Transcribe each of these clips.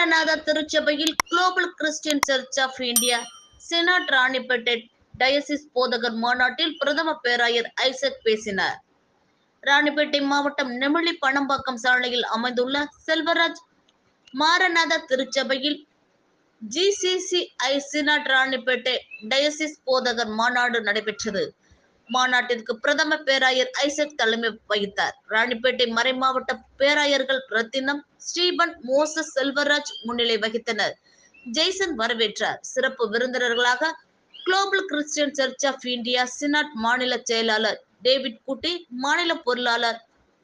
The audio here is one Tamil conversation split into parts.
மாரநாத திருச்சபையில் Global Christian Church of India Synod Ranipet Diocese போதகர் மாநாட்டில் பிரதம பேராயர் ஐசக் பேசினார். ராணிப்பேட்டை மாவட்டம் நெமிலி பணம்பாக்கம் சாலையில் அமைந்துள்ள செல்வராஜ் மாரநாத திருச்சபையில் GCCI சினாட் ராணிப்பேட்டை டயசிஸ் போதகர் மாநாடு நடைபெற்றது. மாநாட்டிற்கு பிரதம பேராயர் ஐசக் தலைமை வகித்தார். ராணிப்பேட்டை மறைமாவட்ட பேராயர்கள் ரத்தினம், ஸ்டீபன், மோசஸ், செல்வராஜ் முன்னிலை வகித்தனர். ஜெய்சன் வரவேற்றார். சிறப்பு விருந்தினர்களாக Global Christian Church of India Synod மாநில செயலாளர் டேவிட் குட்டி, மாநில பொருளாளர்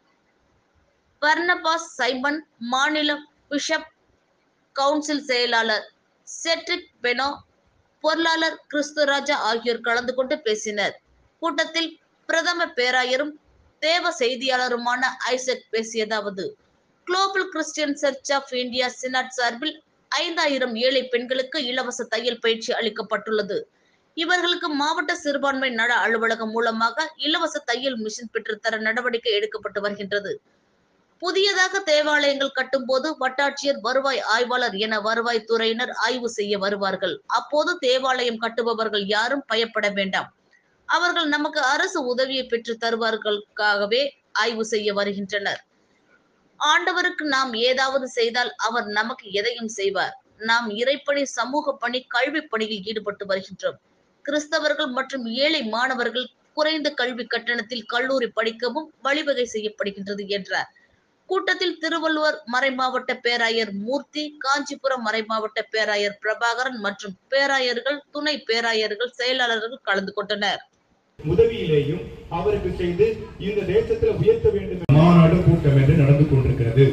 பர்னபாஸ் சைமன், மாநில பிஷப் கவுன்சில் செயலாளர் செட்ரிக் பெனோ, பொருளாளர் கிறிஸ்துராஜா ஆகியோர் கலந்து கொண்டு பேசினர். கூட்டத்தில் பிரதம பேராயரும் தேவ செய்தியாளருமான ஐசக் பேசியதாவது: Global Christian Church of India Synod சார்பில் 5000 ஏழை பெண்களுக்கு இலவச தையல் பயிற்சி அளிக்கப்பட்டுள்ளது. இவர்களுக்கு மாவட்ட சிறுபான்மை நல அலுவலகம் மூலமாக இலவச தையல் மிஷின் பெற்றுத்தர நடவடிக்கை எடுக்கப்பட்டு வருகின்றது. புதியதாக தேவாலயங்கள் கட்டும்போது வட்டாட்சியர், வருவாய் ஆய்வாளர் என வருவாய் துறையினர் ஆய்வு செய்ய வருவார்கள். அப்போது தேவாலயம் கட்டுபவர்கள் யாரும் பயப்பட வேண்டாம். அவர்கள் நமக்கு அரசு உதவியை பெற்று தருவார்களுக்காகவே ஆய்வு செய்ய வருகின்றனர். ஆண்டவருக்கு நாம் ஏதாவது செய்தால் அவர் நமக்கு எதையும் செய்வார். நாம் இறைப்பணி, சமூக பணி, கல்வி பணியில் ஈடுபட்டு வருகின்றோம். கிறிஸ்தவர்கள் மற்றும் ஏழை மாணவர்கள் குறைந்த கல்வி கட்டணத்தில் கல்லூரி படிக்கவும் வழிவகை செய்யப்படுகின்றது என்றார். கூட்டத்தில் திருவள்ளுவர் மறைமாவட்ட பேராயர் மூர்த்தி, காஞ்சிபுரம் மறைமாவட்ட பேராயர் பிரபாகரன் மற்றும் பேராயர்கள், துணை பேராயர்கள், செயலாளர்கள் கலந்து கொண்டனர். உதவியிலேயும் அவருக்கு செய்து இந்த தேசத்தில் உயர்த்த வேண்டும் மாநாடு கூட்டம் என்று நடந்து கொண்டிருக்கிறது.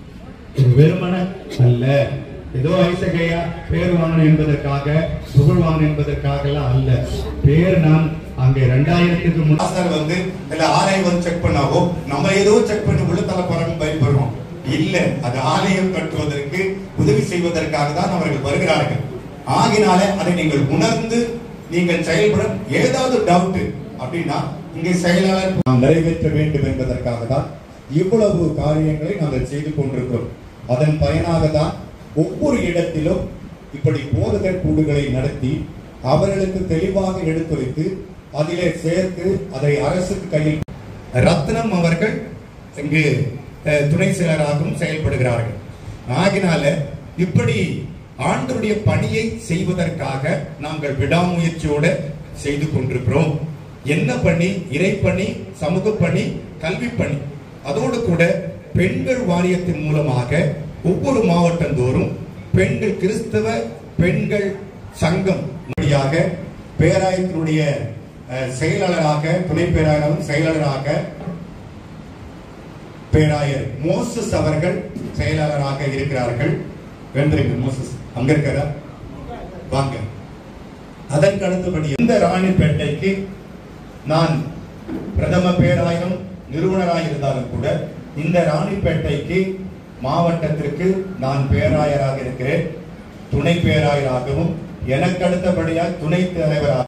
வெறுமன அல்ல, ஏதோ ஐசகையா பேர் வாங்கணும் என்பதற்காக, புகழ் வாங்கணும் என்பதற்காக அல்ல. பேர் நான் அங்கே 2000க்கு முன்னாடி ஆலயம் செக் பண்ணாவோ நம்ம ஏதோ செக் பண்ணி உள்ள தலைப்பறம் பயன்படுறோம் இல்ல. அது ஆலயம் கட்டுவதற்கு உதவி செய்வதற்காக தான் அவர்கள் வருகிறார்கள். ஆகினால அதை நீங்கள் உணர்ந்து நீங்கள் செயல்பட ஏதாவது டவுட் அப்படின்னா இங்கே செயலாளர் நிறைவேற்ற வேண்டும் என்பதற்காக தான் இவ்வளவு காரியங்களை நாங்கள் செய்து கொண்டிருக்கிறோம். அதன் பயனாக தான் ஒவ்வொரு இடத்திலும் இப்படி போதகர் கூடுகளை நடத்தி அவர்களுக்கு தெளிவாக எடுத்துரைத்து அதிலே சேர்த்து அதை அரசுக்கு கையில் ரத்னம் அவர்கள் இங்கு துணை செயலராகவும் செயல்படுகிறார்கள். ஆகினால இப்படி ஆண்டவருடைய பணியை செய்வதற்காக நாங்கள் விடாமுயற்சியோடு செய்து கொண்டிருக்கிறோம். என்ன பணி? இறைப்பணி, சமூக பணி, கல்வி பணி. அதோடு கூட பெண்கள் வாரியத்தின் மூலமாக ஒவ்வொரு மாவட்டந்தோறும் பெண்கள், கிறிஸ்தவ பெண்கள் சங்கம் வழியாக பேராயத்தினுடைய செயலாளராக, துணை பேராயரும் செயலாளராக பேராயர் மோசஸ் அவர்கள் செயலாளராக இருக்கிறார்கள். வென்றிங்க மோசஸ் அங்க இருக்கிறா வாங்க. அதற்கு அடுத்தபடி இந்த ராணிப்பேட்டைக்கு நான் பிரதம பேராயரும் நிறுவனராக இருந்தாலும் கூட இந்த ராணிப்பேட்டைக்கு மாவட்டத்திற்கு நான் பேராயராக இருக்கிறேன். துணை பேராயராகவும் எனக்கு அடுத்தபடியாக துணை தலைவராக